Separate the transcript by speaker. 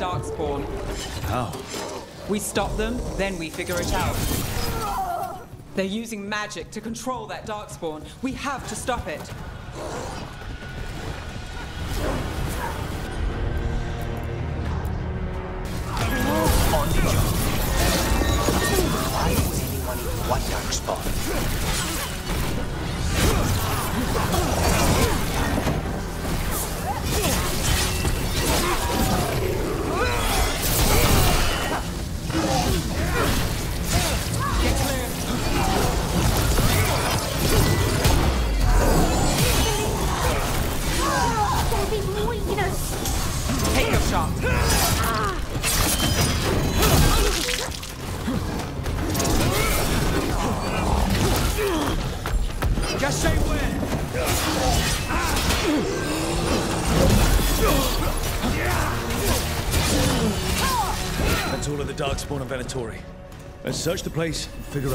Speaker 1: darkspawn.
Speaker 2: How?
Speaker 1: We stop them, then we figure it out. They're using magic to control that darkspawn. We have to stop it.
Speaker 3: On the job. Why would anyone even want darkspawn?
Speaker 1: Take your shot.
Speaker 2: Just say when! That's all of the darkspawn on Venatori. Let's search the place and figure out